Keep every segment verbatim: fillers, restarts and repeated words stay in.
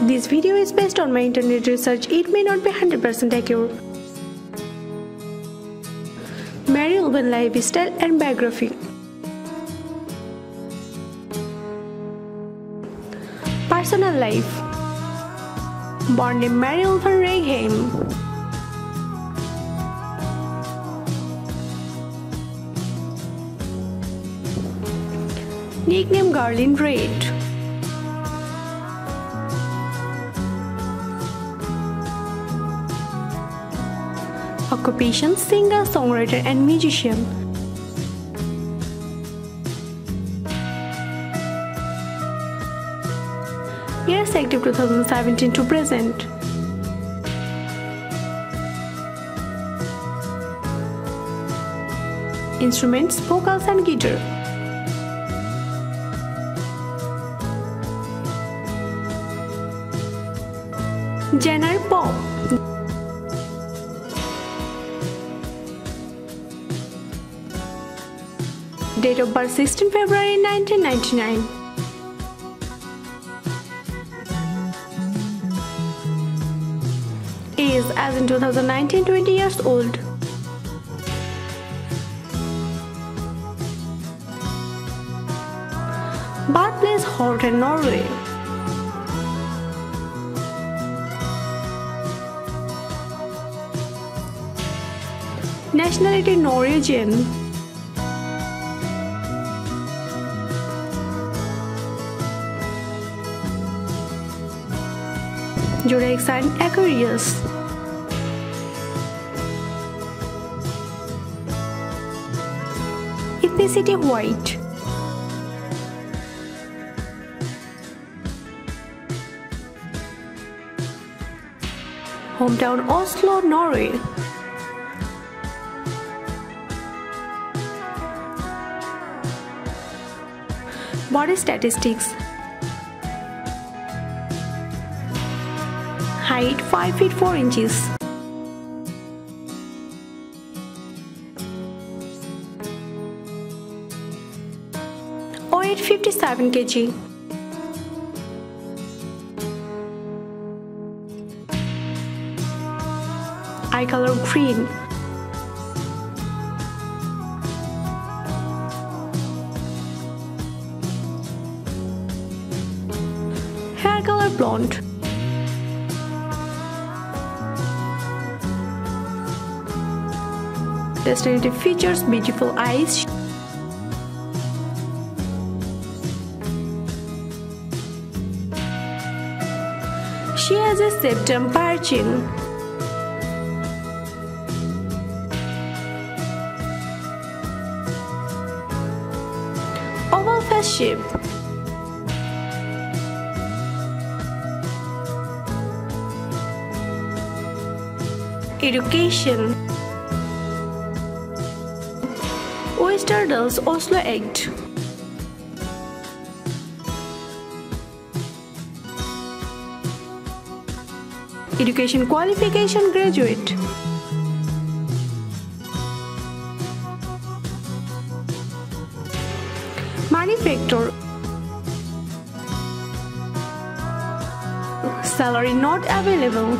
This video is based on my internet research. It may not be one hundred percent accurate. Mary Ulvan lifestyle and biography. Personal life. Born named Mary Ulvan Reigheim. Nickname Girl in Red. Occupation: singer, songwriter, and musician. Years active two thousand seventeen to present. Instruments: vocals and guitar. Genre: pop. Date of birth: sixteenth February nineteen ninety-nine. Age as in two thousand nineteen, twenty years old. Birthplace: Horten, Norway. Nationality: Norwegian. Zodiac sign: Aquarius. Ethnicity: white. Hometown: Oslo, Norway. Body statistics. Height: five feet four inches. Weight: fifty-seven kilograms. Eye color: green. Hair color: blonde. Personality features: beautiful eyes. She has a septum piercing. Oval face shape. Education: Westerdals, Oslo Act. Education qualification: graduate. Manufacturer. Salary not available.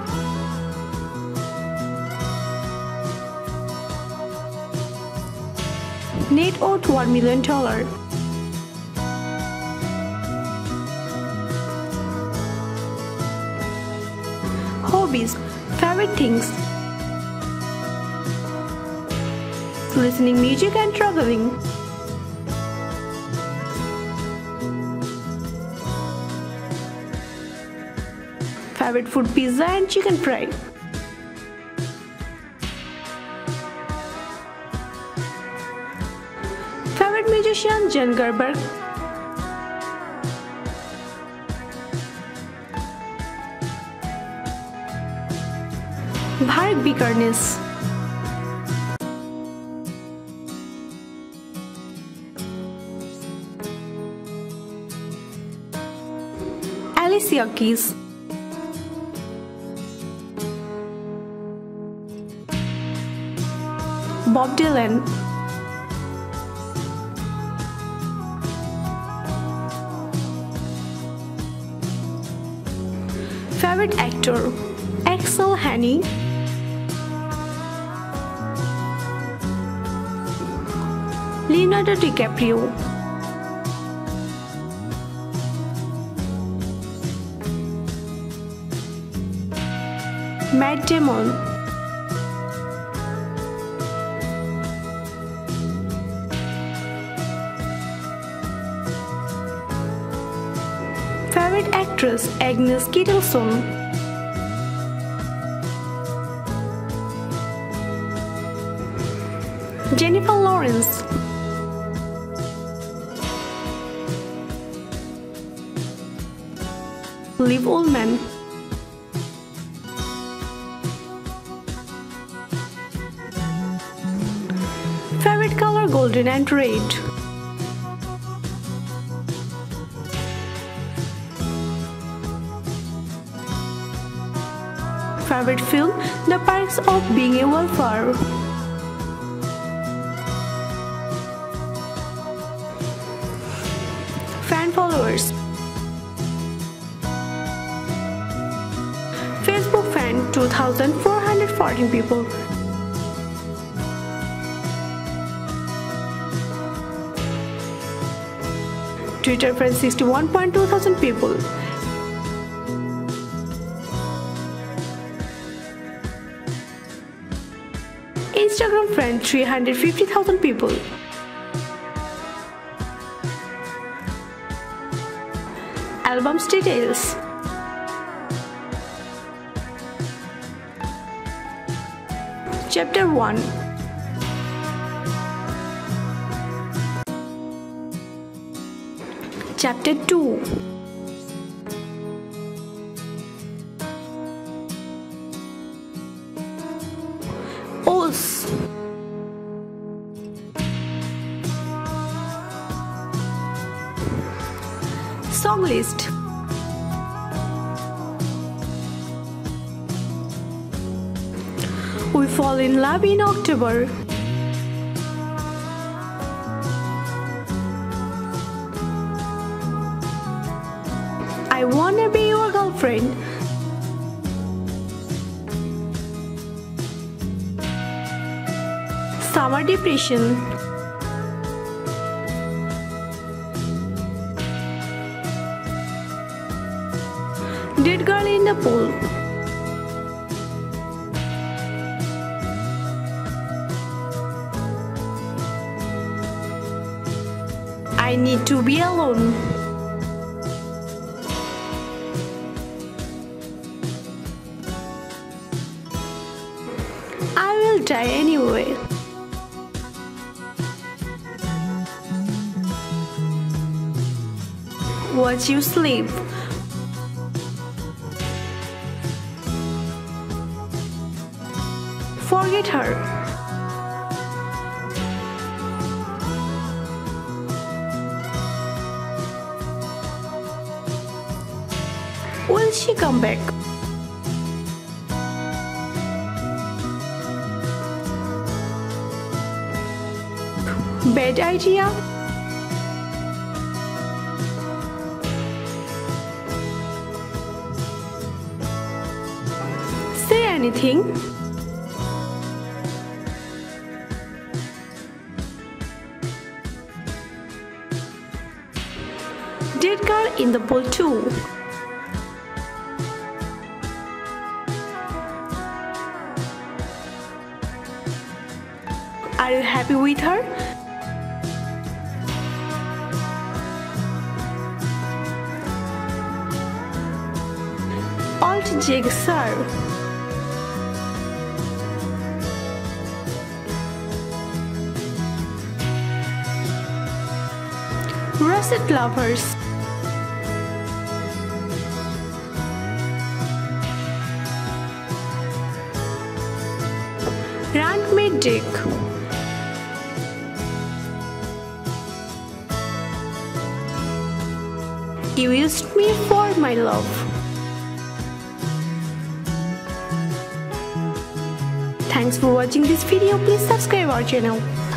Net worth one million dollars. Hobbies: favorite things, listening music and traveling. Favorite food: pizza and chicken fry. Favorite musician: Jan Gerber. Bharg Vikernes. Alicia Keys. Bob Dylan. Favorite actor: Axel Haney, Leonardo DiCaprio, Matt Damon, favorite actress: Agnes Kittelson, Jennifer Lawrence, Liv Ullmann, favorite color: golden and red. Favorite film: The Perks of Being a Wallflower. Fan followers: Facebook fan two thousand four hundred fourteen people, Twitter friends sixty-one point two thousand people, Instagram friend three hundred fifty thousand people. Albums details: Chapter one. Chapter two. Oz. Song list: We Fall in Love in October, I Wanna Be Your Girlfriend, Summer Depression, Dead Girl in the Pool, I Need to Be Alone, I Will Die Anyway, Watch You Sleep, Forget Her, Will She Come Back, Bad Idea, Say Anything, Dead Girl in the Pool two, Are you happy with her? Alt Jigsaw, Russet Lovers, Rant Made Dick, You Used Me for My Love. Thanks for watching this video. Please subscribe our channel.